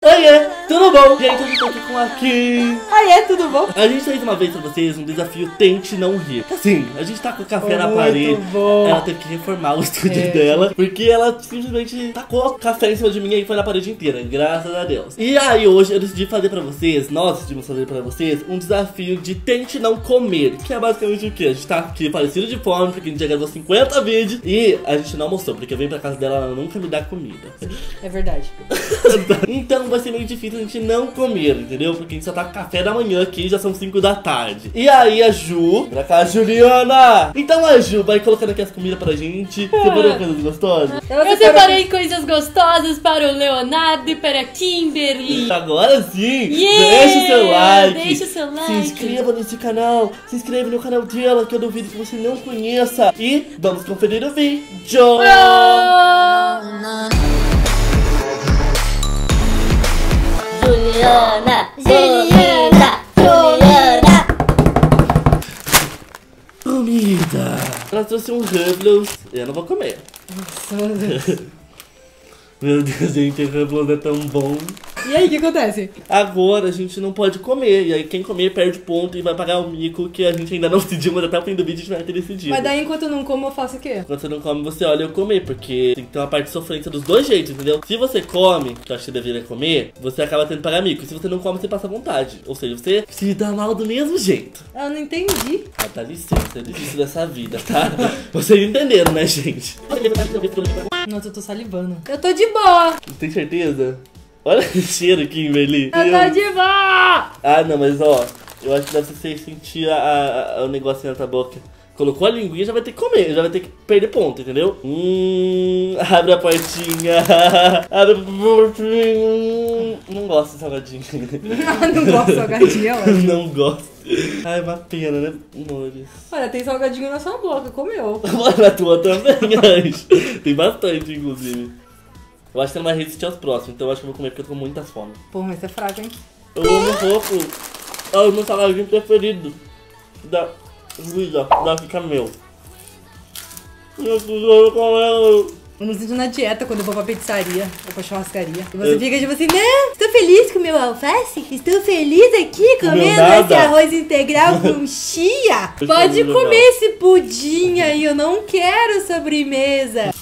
Oiê, tudo bom? Gente, eu tô aqui com a Kim. Oiê, tudo bom? A gente fez uma vez pra vocês um desafio Tente Não Rir. Assim, a gente tá com o café na Muito parede. bom. Ela teve que reformar o estúdio dela, porque ela simplesmente tacou café em cima de mim e foi na parede inteira, graças a Deus. E aí hoje eu decidi fazer pra vocês, nós decidimos fazer pra vocês, um desafio de Tente Não Comer. Que é basicamente o quê? A gente tá aqui parecido de fome, porque a gente já gravou 50 vídeos e a gente não almoçou, porque eu venho pra casa dela, ela nunca me dá comida. É verdade. Então vai ser meio difícil a gente não comer, entendeu? Porque a gente só tá com café da manhã aqui, já são 5 da tarde. E aí a Ju, pra cá, Juliana! Então a Ju vai colocando aqui as comidas pra gente. Separou coisas gostosas? Eu separei coisas gostosas para o Leonardo e para a Kimberly. Agora sim! Yeah! Deixa o seu like! Deixa o seu like. Se inscreva nesse canal! Se inscreva no canal dela, que eu duvido que você não conheça. E vamos conferir o vídeo! Juliana, Juliana, Juliana. Comida! Ela trouxe um Hublos. Eu não vou comer. Meu Deus, gente, o Hublos é tão bom. E aí, o que acontece? Agora a gente não pode comer. E aí quem comer perde ponto e vai pagar o mico que a gente ainda não decidiu, mas até o fim do vídeo a gente vai ter decidido. Mas daí, enquanto eu não como, eu faço o quê? Quando você não come, você olha eu comer, porque tem que ter uma parte de sofrência dos dois jeitos, entendeu? Se você come, que eu acho que você deveria comer, você acaba tendo que pagar mico. E se você não come, você passa vontade. Ou seja, você se dá mal do mesmo jeito. Eu não entendi. Ah, dá licença, é difícil dessa vida, tá? Vocês entenderam, né, gente? Nossa, eu tô salivando. Eu tô de boa. Tem certeza? Olha esse cheiro aqui, Kimberly. Eu tô de boa. Ah, não, mas ó, eu acho que deve ser sentir o negocinho na tua boca. Colocou a linguinha, já vai ter que comer, já vai ter que perder ponto, entendeu? Abre a portinha. Abre a portinha. Não gosto de salgadinho. Não gosto de salgadinho, ó. Não gosto. Ai, é uma pena, né, amores? Olha, tem salgadinho na sua boca, comeu. Na tua também, Anjo. Tem bastante, inclusive. Eu acho que ela vai resistir aos próximos, então eu acho que eu vou comer porque eu tô com muita fome. Pô, mas você é fraco, hein? Eu amo pouco. É o meu salgadinho preferido da vida, da fica meu. Eu preciso comer. Eu me sinto na dieta quando eu vou pra pizzaria ou pra churrascaria. E você fica tipo assim, não, estou feliz com o meu alface. Estou feliz aqui comendo esse arroz integral com chia. Pode comer esse pudim aí, eu não quero sobremesa.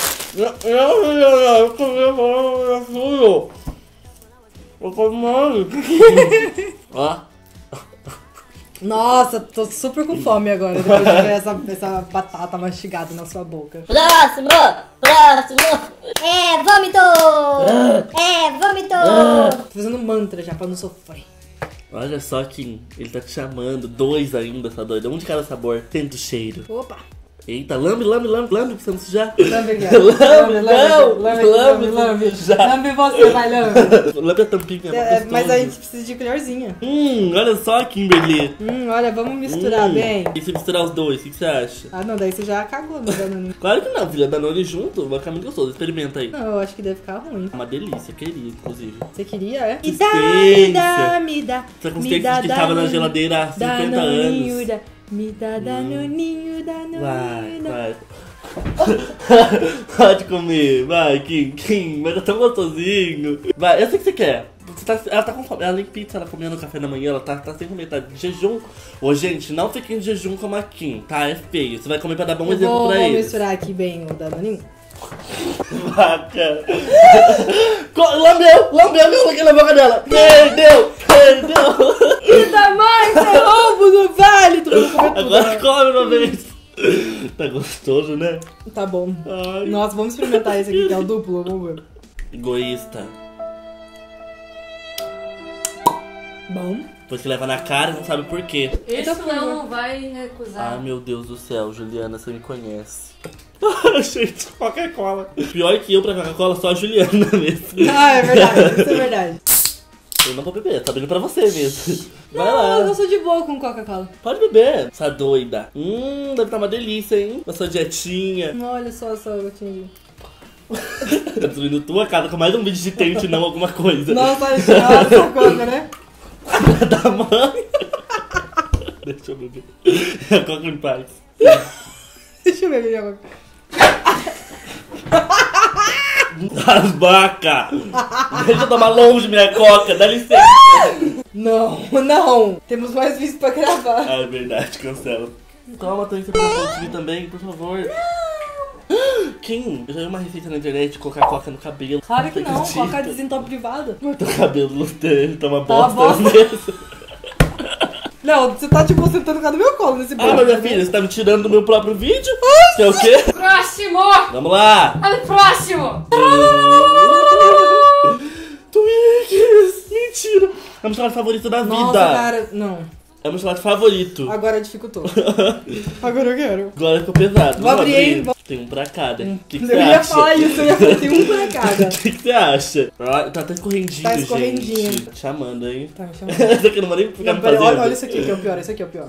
Eu comi eu comi. Ó. Nossa, tô super com fome agora, depois de ver essa batata mastigada na sua boca. Próximo, próximo. É vômito. É vômito. Tô fazendo mantra já pra não sofrer. Olha só, Kim, ele tá te chamando. 2 ainda, essa doida. Um de cada sabor. Tenta o cheiro. Opa. Eita, lambe, pra você não sujar. Lambe aqui, lambe. Já. Lambe você, vai, lambe. Lambe a tampinha, Mas a gente precisa de colherzinha. Olha só, Kimberly. Olha, vamos misturar bem. E se misturar os dois, o que você acha? Ah, não, daí você já cagou no Danone. Claro que não, filha. Danone junto vai ficar muito gostoso. Experimenta aí. Não, eu acho que deve ficar ruim. Uma delícia, queria, inclusive. Você queria, é? Me dá. Essa consistência que tava na geladeira há 50 anos. Me dá danoninho, danoninho. Vai. Pode comer, vai, Kim, vai dar tão gostosinho. Vai, eu sei o que você quer. Ela tá com fome, ela nem pizza, ela comendo café da manhã, ela tá sem comer, tá de jejum. Ô, gente, não fiquem de jejum como a Kim, tá? É feio. Você vai comer pra dar bom exemplo pra eles. Vou misturar aqui bem o danoninho. Vaca. Lambeu meu aqui na boca dela. Perdeu. Que tamanho, você roubo no vale. Agora come uma vez. Tá gostoso, né? Tá bom. Ai. Nossa, vamos experimentar esse aqui, que é o duplo, vamos ver. Egoísta. Bom. Depois que leva na cara, não sabe por quê. Esse não vai recusar. Ah, meu Deus do céu, Juliana, você me conhece. Gente, Coca-Cola. Pior que eu pra Coca-Cola, só a Juliana mesmo. Ah, é verdade, isso é verdade. Eu não vou beber, tá abrindo pra você mesmo. Vai Não, lá. eu sou de boa com Coca-Cola. Pode beber, essa doida. Deve estar uma delícia, hein? Com a sua dietinha. Olha só essa gotinha. Tá destruindo tua casa com mais um vídeo de tente não alguma coisa. Nossa, olha essa coca, né? Da mãe. Deixa eu beber. A Coca em paz. Deixa eu beber minha coca. As vacas! Deixa eu tomar longe minha coca, dá licença. Não. Temos mais vídeos pra gravar. Ah, é verdade, cancela. Toma, tô indo pra também, por favor. Kim, eu já vi uma receita na internet de colocar coca no cabelo. Claro que não, coca desentope privado. Mas teu cabelo tá uma Tá uma bosta bosta. mesmo. Não, você tá tipo sentando no meu colo nesse Ah, mas minha filha, você tá me tirando do meu próprio vídeo? Que é o quê? Próximo! Vamos lá! Olha o próximo! Twix! Mentira! É o meu chocolate favorito da vida! Nossa, cara, não. É o meu chocolate favorito. Agora dificultou. Agora eu quero. Agora ficou pesado. Vou abrir, hein? Tem um pra cada. O que você Eu ia acha? falar isso, eu ia falar, tem um pra cada. O que você acha? Tá até escorrendinho, Tá escorrendinho. gente. Tá te chamando, hein? Tá, me chamando. Essa aqui eu não vou nem ficar Não, me pera, fazendo. olha isso aqui que é o pior, esse aqui é o pior.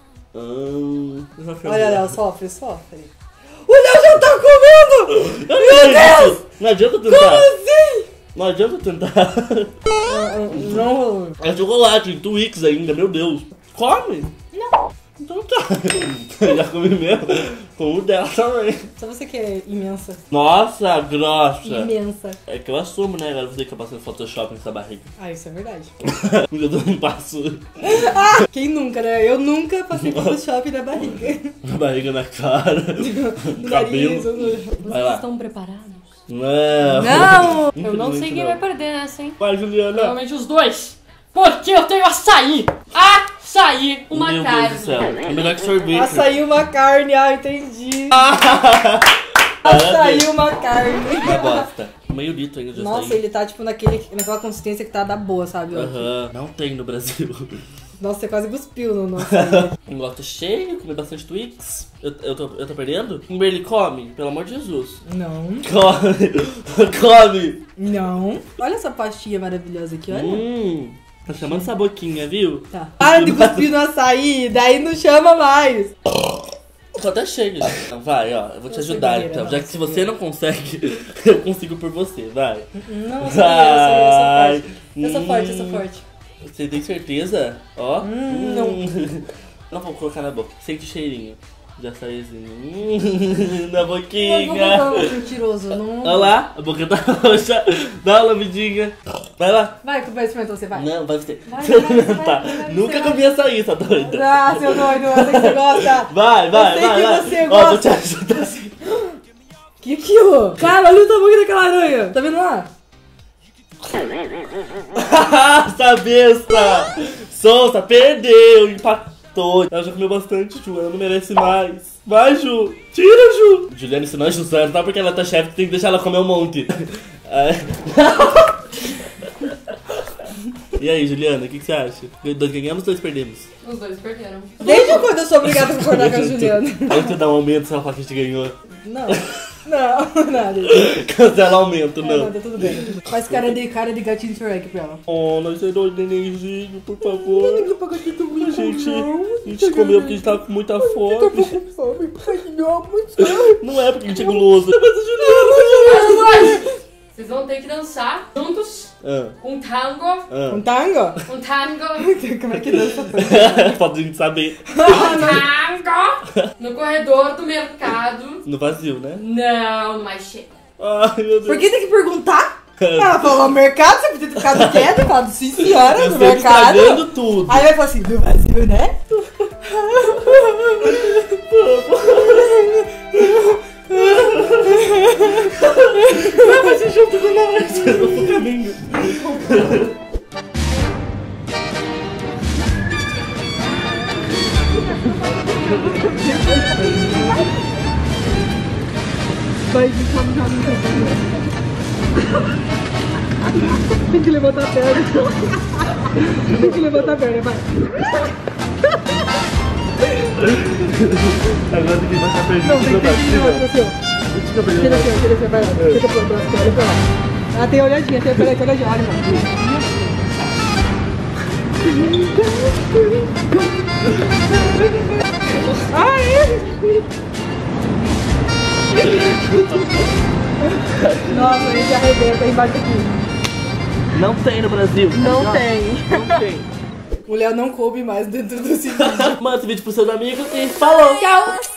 Olha, Léo, sofre. O Léo já tá comendo! Meu Deus! Não adianta tentar. Como assim? Não adianta tentar. Não. É chocolate, Twix ainda, meu Deus. Come? Não. Então tá. Já comi mesmo. Como dela também. Só você que é imensa. Nossa, grossa. Imensa. É que eu assumo, né? Agora você que eu passando Photoshop nessa barriga. Ah, isso é verdade. Eu não passo Quem nunca, né? Eu nunca passei Photoshop na barriga. a barriga na cara. No cabelo. nariz. Vai Vocês lá. estão preparados? Não. Não! Eu não sei quem vai perder nessa, hein? Vai, Juliana. Provavelmente os dois. Porque eu tenho açaí! Açaí! Uma Meu carne! Deus do céu. É melhor que sorvete. Açaí uma carne, entendi. Parabéns. Açaí uma carne. Uma bosta. Meio litro ainda de Nossa, açaí. ele tá tipo naquela consistência que tá da boa, sabe? ó? Aham. Não tem no Brasil. Nossa, você quase cuspiu no nosso açaí. Um lote cheio, comi bastante Twix. Eu tô perdendo? Kimberly, come, pelo amor de Jesus. Não. Come. Come. Não. Olha essa pastinha maravilhosa aqui, olha. Tá chamando essa boquinha, viu? Tá. Para de cuspir no açaí, daí não chama mais. Tô até cheio. Então vai, ó. Eu vou te Nossa, ajudar, guerreira, então. Já que nossa, se você não consegue, eu consigo por você. Vai. Não, eu Vai. sou forte. Eu sou forte. Você tem certeza? Ó. Não. Não vou colocar na boca. Sente o cheirinho. Já saiu assim. Na boquinha. Não, mentiroso. Não. Olha lá, a boca tá roxa. Dá uma lambidinha. Vai lá. Vai, vai experimentar, você vai. Não, vai você. Vai, Tá. vai, Nunca vai. comi açaí, tá doida? Ah, seu doido, eu sei que você gosta. Vai. Eu sei que Vai. você Ó, gosta. vou te ajudar assim. Que aquilo? Cara, olha o tamanho daquela aranha. Tá vendo lá? Essa besta! Solta, perdeu, empatou. Ela já comeu bastante, Ju, ela não merece mais. Vai, Ju! Tira, Ju! Juliana ensinou a Ju certo, não porque ela tá chefe, tem que deixar ela comer um monte. E aí, Juliana, o que você acha? Dois ganhamos, dois perdemos? Os dois perderam. Desde quando eu sou obrigada a concordar com a Juliana? Aí você dá um aumento se ela fala que a gente ganhou. Não, nada. Cancela aumento, não. Não, tá tudo bem. Faz cara de gatinho Shrek pra ela. Oh, nós é dois nenenzinho, por favor. A gente comeu porque a gente tava com muita fome. Não é porque a gente é guloso. Mas a Juliana. Vocês vão ter que dançar juntos Ah, um tango. Um tango? Um tango. Como é que dança? Falta a gente saber. Um tango. No corredor do mercado. No vazio, né? Não, mais cheio. Ai, meu Deus. Por que tem que perguntar? Ela falou mercado, você podia ter ficado quieto e falado sim senhora, Eu no sempre mercado. estragando tudo. Aí vai falar assim, do Brasil, né? Vai ser junto com nós. Eu vou pro caminho. Vai, tem que levantar a perna. Tem que levantar a perna, vai. Agora tem que baixar a perna. Não, tem que assim, ó. Tira assim, vai lá. Fica pro braço, olha pra lá. Ah, tem olhadinha, tem olhadinha, olha lá. Nossa, a gente arrebenta embaixo aqui. Não tem no Brasil. Não tem. Não tem. O Léo não coube mais dentro do vídeo. Manda esse vídeo pros seus amigos e falou! Tchau!